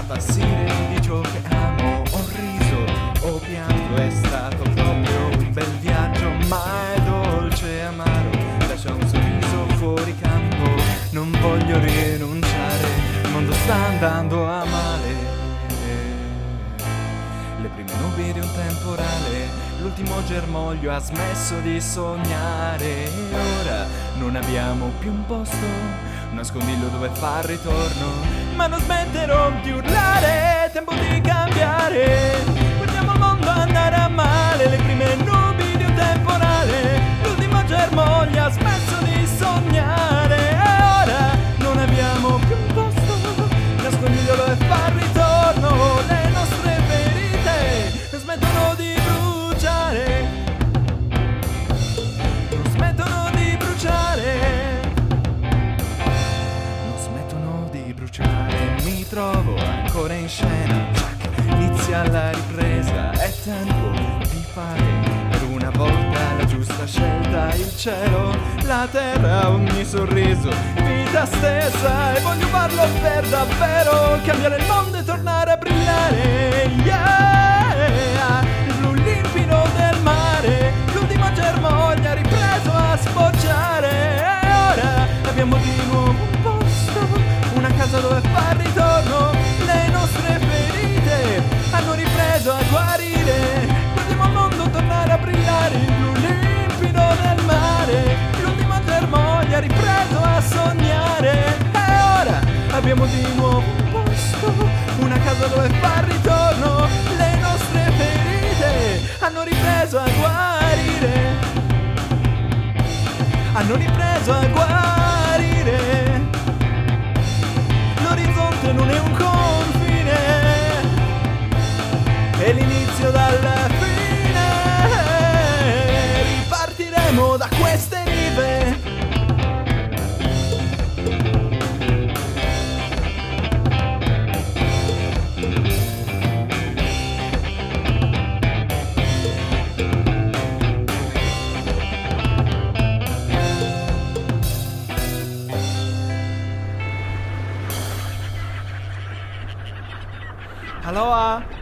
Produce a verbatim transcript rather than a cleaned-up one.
appassire di ciò che amo. Ho riso, ho pianto, è stato proprio un bel viaggio, ma è dolce e amaro, lascia un sorriso fuori campo. Non voglio rinunciare, il mondo sta andando a male. Le prime nubi di un temporale, l'ultimo germoglio ha smesso di sognare. E ora non abbiamo più un posto, un nascondiglio dove far ritorno. Ma non smetterò di urlare, tempo di cambiare. Guardiamo il mondo andare a male. Le prime nubi di un temporale, l'ultimo germoglio ha smesso di sognare. E ora non abbiamo più un posto, un nascondiglio dove far ritorno. Le nostre smettono di bruciare, non smettono di bruciare, non smettono di bruciare. Mi trovo ancora in scena, inizia la ripresa, è tempo di fare per una volta la giusta scelta. Il cielo, la terra, ogni sorriso, vita stessa, e voglio farlo per davvero, cambiare il mondo e tornare a brillare. Yeah! Il blu limpido del mare, l'ultima germoglia ha ripreso a sfoggiare. E ora abbiamo di nuovo un posto, una casa dove far ritorno. Le nostre ferite hanno ripreso a guarire. Guardiamo il mondo tornare a brillare. Il blu limpido del mare, l'ultima germoglia ha ripreso a sognare. E ora abbiamo di nuovo un posto, una casa dove far ritorno. Le nostre ferite hanno ripreso a guarire, hanno ripreso a guarire. L'orizzonte non è un confine, è l'inizio dalla fine. Ripartiremo da queste rive. Aloha!